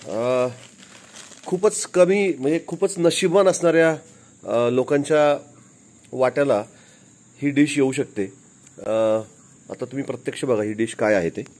खूपच कमी म्हणजे खूपच नशिबवान असणाऱ्या लोकांच्या वाट्याला ही डिश येऊ शकते. आता तुम्ही प्रत्यक्ष बघा ही डिश काय आहे ते.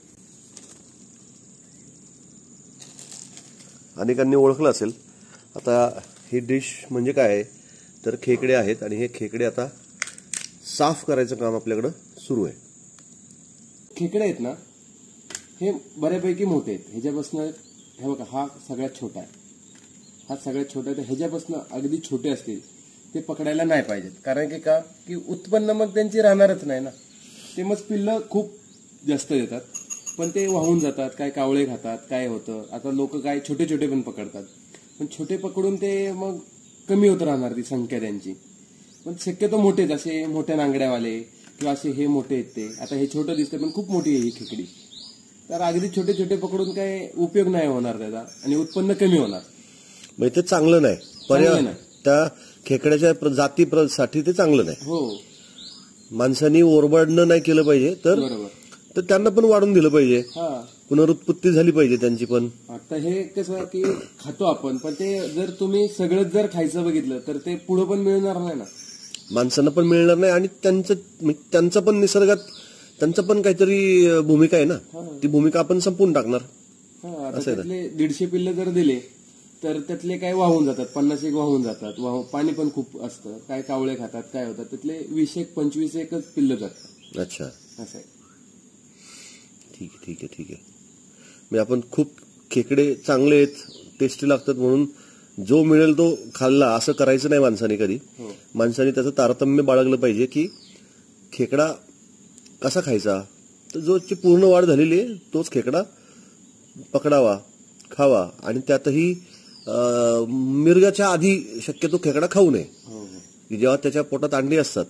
अनेकांनी ओळखलं असेल. आता ही डिश म्हणजे काय आहे तर खेकडे आहेत आणि हे खेकडे आता साफ करायचं काम आपल्याकडं सुरू आहे. खेकडे आहेत ना हे बऱ्यापैकी मोठे आहेत. ह्याच्यापासून हे बघा हा सगळ्यात छोटा आहे, हा सगळ्यात छोटा आहे. ह्याच्यापासून अगदी छोटे असतील ते पकडायला नाही पाहिजेत. कारण की का की उत्पन्न मग त्यांची राहणारच नाही ना. ते मग पिल्लं खूप जास्त देतात पण ते वाहून जातात, काय कावळे खातात, काय होतं. आता लोक काय छोटे छोटे पण पकडतात पण छोटे पकडून ते मग कमी होत राहणार ती संख्या त्यांची. पण शक्यतो मोठेच असे मोठ्या नांगड्यावाले किंवा असे हे मोठे आहेत ते. आता हे छोटं दिसतं पण खूप मोठी आहे ही खेकडी. तर अगदी छोटे छोटे पकडून काय उपयोग नाही होणार त्याचा आणि उत्पन्न कमी होणार. म्हणजे ते चांगलं नाही. त्या खेकड्याच्या जातीसाठी ते चांगलं नाही. हो, माणसांनी ओरबाडणं नाही केलं पाहिजे तर त्यांना पण वाढून दिलं पाहिजे. पुनरुत्पत्ती झाली पाहिजे त्यांची पण. आता हे कसं की खातो आपण पण ते जर तुम्ही सगळंच जर खायचं बघितलं तर ते पुढे पण मिळणार नाही ना. माणसांना पण मिळणार नाही आणि त्यांचं पण निसर्गात त्यांचं पण काहीतरी भूमिका आहे ना. ती भूमिका आपण संपवून टाकणार. त्यातले 150 पिल्ल जर दिले तर त्यातले काय वाहून जातात, 50 वाहून जातात. पाणी पण खूप असतं, काय कावळे खातात, काय होतात. त्यातले 20-25 पिल्ल जातात. अच्छा, असं आहे. ठीक आहे. म्हणजे आपण खूप खेकडे चांगले आहेत, टेस्टी लागतात म्हणून जो मिळेल तो खाल्ला असं करायचं नाही माणसाने कधी. माणसाने त्याचं तारतम्य बाळगलं पाहिजे की खेकडा कसा खायचा. तर जो पूर्ण वाढ झालेली आहे तोच खेकडा पकडावा, खावा आणि त्यातही मिरगाच्या आधी शक्यतो खेकडा खाऊ नये. जेव्हा त्याच्या पोटात अंडी असतात,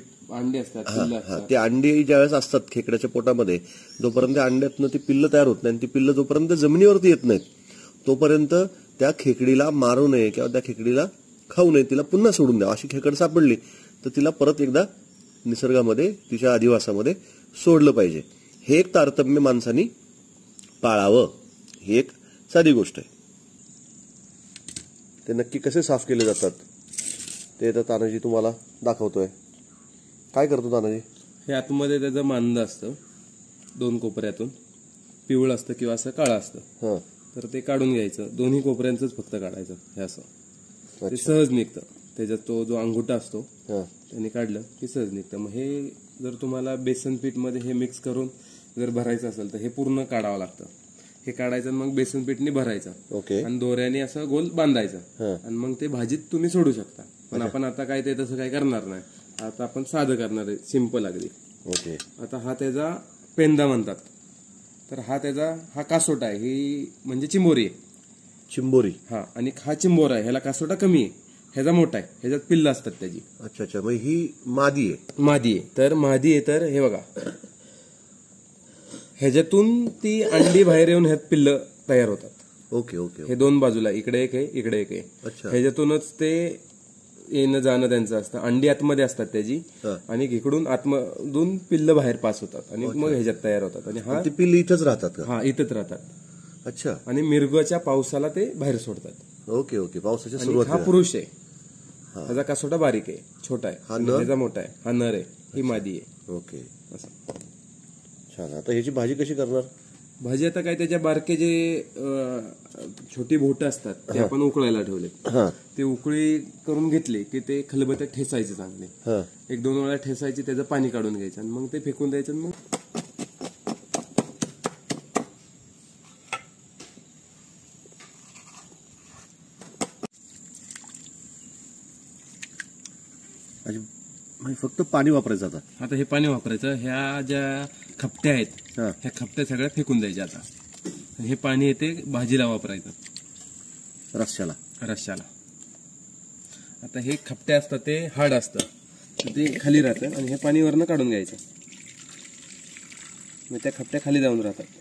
ते अंडी ज्यावेळेस असतात खेकड्याच्या पोटामध्ये, जोपर्यंत अंड्यातनं ती पिल्ल तयार होत नाही, ती पिल्ल जोपर्यंत जमिनीवरती येत नाहीत तोपर्यंत त्या खेकडीला मारू नये किंवा त्या खेकडीला खाऊ नये. तिला पुन्हा सोडून द्यावं. अशी खेकड सापडली तर तिला परत एकदा निसर्गामध्ये तिच्या अधिवासामध्ये सोडलं पाहिजे. हे एक तारतम्य माणसांनी पाळावं. ही एक साधी गोष्ट आहे. ते नक्की कसे साफ केले जातात ते तर तानाजी तुम्हाला दाखवतोय. काय करतो तानाजी? हे आतमध्ये त्याचं मांद असतं, 2 कोपऱ्यातून पिवळ असतं किंवा असं काळं असतं. तर ते काढून घ्यायचं. दोन्ही कोपऱ्यांचंच फक्त काढायचं. हे असं ते सहज निघतं. त्याच्यात तो जो अंगुठा असतो त्यांनी काढलं की सहज निघतं. मग हे जर तुम्हाला बेसन पीठ मध्ये हे मिक्स करून जर भरायचं असेल तर हे पूर्ण काढावं लागतं. हे काढायचं मग बेसन पीठने भरायचं आणि दोऱ्याने असं गोल बांधायचं आणि मग ते भाजीत तुम्ही सोडू शकता. पण आपण आता काय ते तसं काय करणार नाही. आता आपण साधं करणार आहे, सिंपल अगदी. आता हा त्याचा पेंदा म्हणतात. तर हा कासोटा आहे. ही म्हणजे चिंबोरी आहे. चिंबोरी आणि हा चिंबोरा आहे. ह्याला कासोटा कमी आहे, ह्याचा मोठा आहे. ह्याच्यात पिल्ल असतात त्याची. अच्छा. मग ही मादी आहे. मादी आहे. तर हे बघा ह्याच्यातून ती अंडी बाहेर येऊन ह्यात पिल्ल तयार होतात. ओके. हे 2 बाजूला, इकडे एक आहे, इकडे एक आहे. ह्याच्यातूनच ते येणं जाणं त्यांचं असतं. अंडी आतमध्ये असतात त्याची आणि इकडून आतमधून पिल्ल बाहेर पास होतात आणि मग ह्याच्यात तयार होतात. आणि हा पिल्ल इथंच राहतात. इथंच राहतात. अच्छा. आणि मिरगाच्या पावसाला ते बाहेर सोडतात. ओके. पावसाच्या सुरुवात. हा पुरुष आहे. ह्याचा कासोटा बारीक आहे, छोटा आहे. ह्याचा मोठा आहे. हा नर आहे, ही मादी आहे. ओके. असं छान. आता ह्याची भाजी कशी करणार? भाजी आता काय त्याच्या बारके जे छोटी बोटं असतात ते आपण उकळायला ठेवले. ते उकळी करून घेतले की ते खलबत्यात ठेचायचे चांगले. 1-2 वेळा ठेचायची, त्याचं पाणी काढून घ्यायचं आणि मग ते फेकून द्यायचं. मग फक्त पाणी वापरायचं. आता हे पाणी वापरायचं. ह्या ज्या खपट्या आहेत ह्या खपट्या सगळ्या फेकून द्यायच्या. आता हे पाणी येते भाजीला वापरायचं, रश्श्याला. आता हे खपट्या असतात ते हाड असतं ते खाली राहतं आणि हे पाणी वरनं काढून घ्यायचं. मग त्या खपट्या खाली जाऊन राहतात.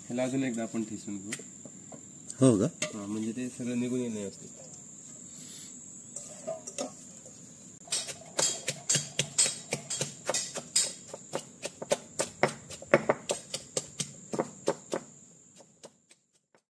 ह्याला अजून एकदा आपण ठेचून घेऊ. हो का? म्हणजे ते सगळं निघून येणे असते.